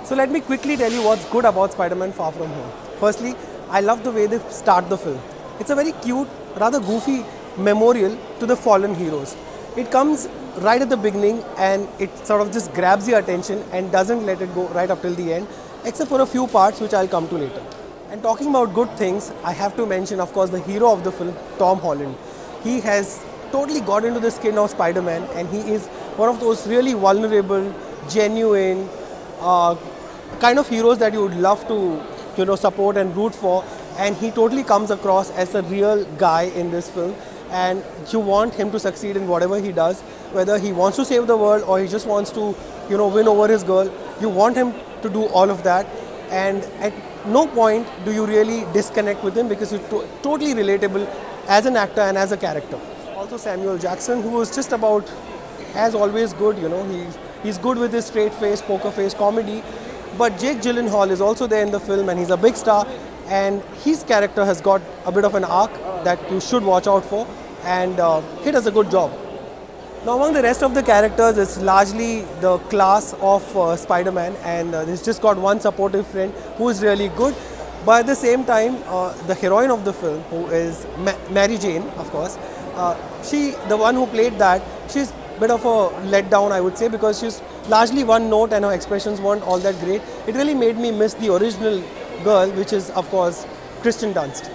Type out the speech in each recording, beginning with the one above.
So let me quickly tell you what's good about Spider-Man Far From Home. Firstly, I love the way they start the film. It's a very cute, rather goofy memorial to the fallen heroes. It comes right at the beginning and it sort of just grabs your attention and doesn't let it go right up till the end, except for a few parts which I'll come to later. And talking about good things, I have to mention, of course, the hero of the film, Tom Holland. He has totally got into the skin of Spider-Man, and he is one of those really vulnerable, genuine, kind of heroes that you would love to support and root for. And he totally comes across as a real guy in this film, and you want him to succeed in whatever he does, whether he wants to save the world or he just wants to win over his girl. You want him to do all of that, and at no point do you really disconnect with him, because he's totally relatable as an actor and as a character. Also Samuel Jackson, who is just about as always good. He's good with his straight face, poker face comedy. But Jake Gyllenhaal is also there in the film, and he's a big star, and his character has got a bit of an arc that you should watch out for, and he does a good job. Now among the rest of the characters, it's largely the class of Spider-Man, and he's just got one supportive friend who is really good. But at the same time, the heroine of the film, who is Mary Jane, of course, the one who played that, she's a bit of a letdown, I would say, because she's largely one note and her expressions weren't all that great. It really made me miss the original girl, which is, of course, Kristen Dunst.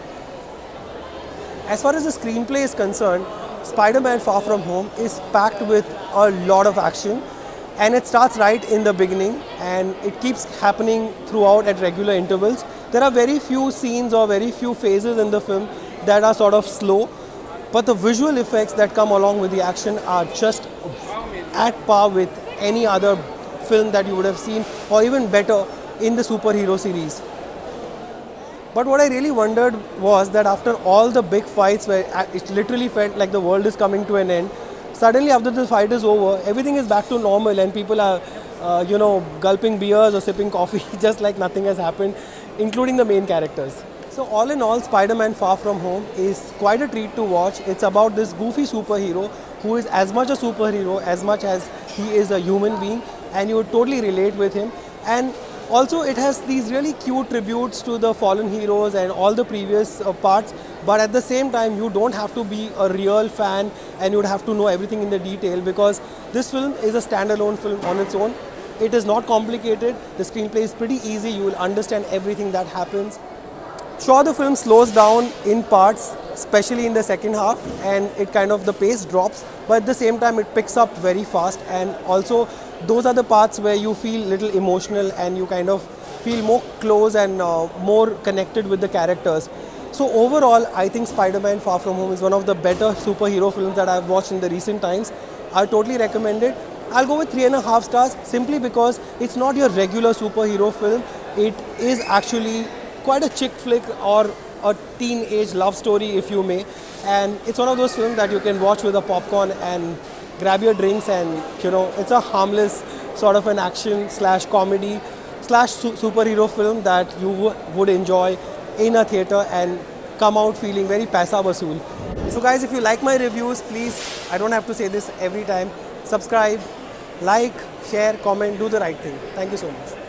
As far as the screenplay is concerned, Spider-Man Far From Home is packed with a lot of action, and it starts right in the beginning and it keeps happening throughout at regular intervals. There are very few scenes or very few phases in the film that are sort of slow, but the visual effects that come along with the action are just at par with any other film that you would have seen, or even better in the superhero series. But what I really wondered was that after all the big fights where it literally felt like the world is coming to an end, suddenly after the fight is over, everything is back to normal and people are, gulping beers or sipping coffee just like nothing has happened, including the main characters. So all in all, Spider-Man Far From Home is quite a treat to watch. It's about this goofy superhero who is as much a superhero as much as he is a human being, and you would totally relate with him. And also, it has these really cute tributes to the fallen heroes and all the previous parts, but at the same time, you don't have to be a real fan and you'd have to know everything in the detail, because this film is a standalone film on its own. It is not complicated. The screenplay is pretty easy. You will understand everything that happens. Sure, the film slows down in parts, especially in the second half, and the pace drops, but at the same time, it picks up very fast. And also, those are the parts where you feel little emotional and you kind of feel more close and more connected with the characters. So overall, I think Spider-Man Far From Home is one of the better superhero films that I've watched in the recent times. I totally recommend it. I'll go with 3.5 stars simply because it's not your regular superhero film. It is actually quite a chick flick or a teenage love story, if you may. And it's one of those films that you can watch with a popcorn and grab your drinks, and it's a harmless sort of an action slash comedy slash superhero film that you would enjoy in a theater and come out feeling very paisa vasool. So guys, if you like my reviews, please, I don't have to say this every time, subscribe, like, share, comment, do the right thing. Thank you so much.